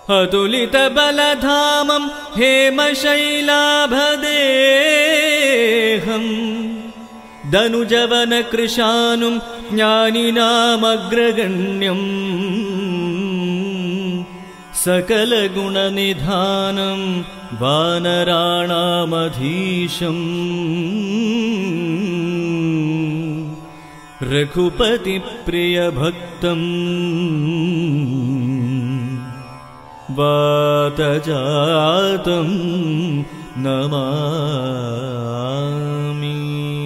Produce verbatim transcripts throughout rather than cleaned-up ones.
अतुलितबलधामं हेमशैलाभदेहं दनुजवनकृशानुं ज्ञानिनामग्रगण्यम् सकलगुणनिधानं वानराणामधीशम् रघुपतिप्रियभक्तम् वातजातं नमामि।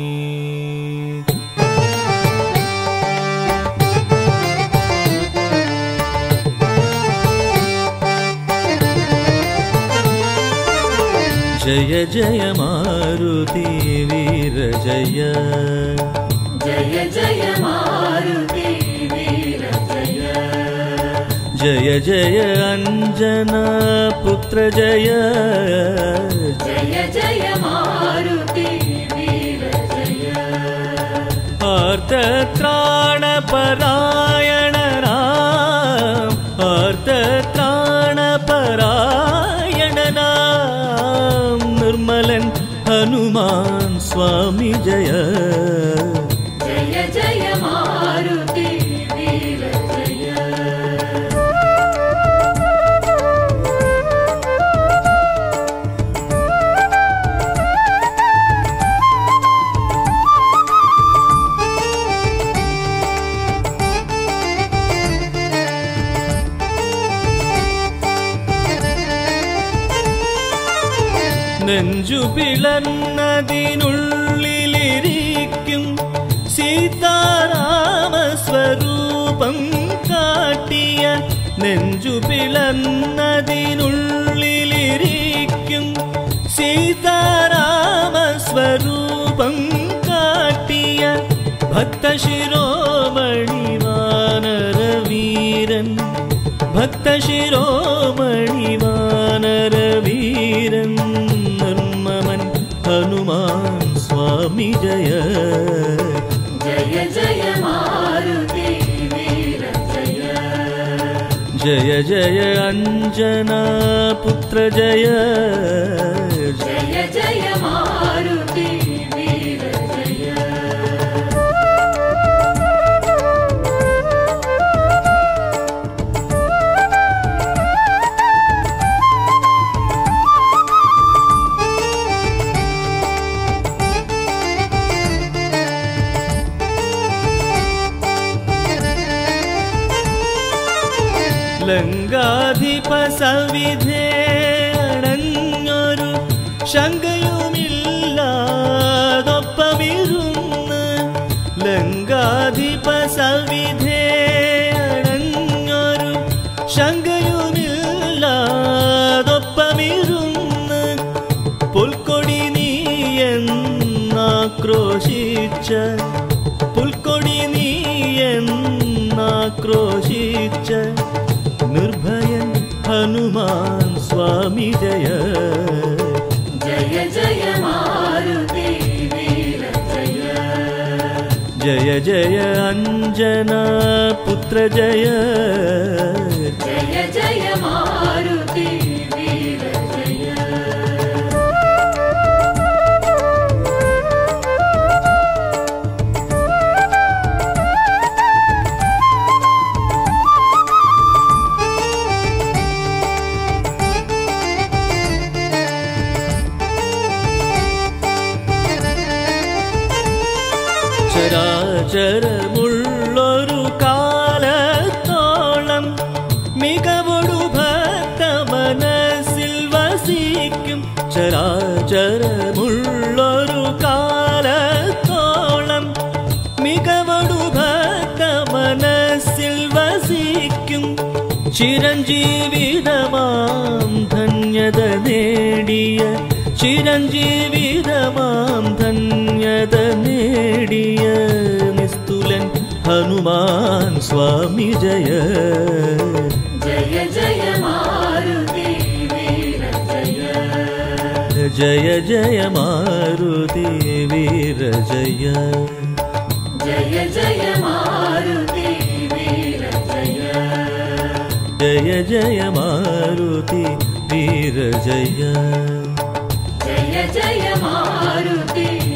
जय जय मारुति वीर जय जय जय मारुति वीर जय जय जय अंजना पुत्र जय जय जय मारुति वीर जय आर्तत्राणपरायण राम आर्तत्राणपरायण नाम निर्मलन हनुमान स्वामी जय जय जय मारुति वीर जय നെഞ്ചു പിളർന്നതിനുള്ളിലിരിക്കും സീതാരാമ സ്വരൂപം കാട്ടിയ നെഞ്ചു പിളർന്നതിനുള്ളിലിരിക്കും സീതാരാമ സ്വരൂപം കാട്ടിയ ഭക്തശിരോമണി വാനരവീരൻ ഭക്തശിരോമണി വാനരവീരൻ हनुमान स्वामी जय जय जय मारुति वीर जय जय जय अंजना पुत्र जय जय जय मारुति वीर जय ലങ്കാധിപ സവിധേ അണഞ്ഞൊരു ശങ്കയുമില്ലാതൊപ്പമിരുന്ന് ലങ്കാധിപ സവിധേ അണഞ്ഞൊരു ശങ്കയുമില്ലാതൊപ്പമിരുന്ന് പുൽക്കൊടി നീയെന്നാക്രോശിച്ച പുൽക്കൊടി നീയെന്നാക്രോശിച്ച निर्भयन हनुमान स्वामी जय जय जय मारुति वीर जय जय जय अंजना पुत्र जय जय जय मारुति वीर जय ചരാചരമുള്ളൊരു കാലത്തോളം മികവൊടു ഭക്ത മനസ്സിൽ വസിക്കും ചരാചരമുള്ളൊരു കാലത്തോളം മികവൊടു ഭക്ത മനസ്സിൽ വസിക്കും ചിരഞ്ജീവിതമാം ധന്യത നേടിയ ചിരഞ്ജീവിതമാം ധന്യത നേടിയ നിസ്തുലൻ ഹനുമാൻ സ്വാമി ജയ जय जय मारुति वीर जय जय जय मारुति वीर जय जय जय मारुति वीर जय जय जय मारुति वीर जय जय जय मारुति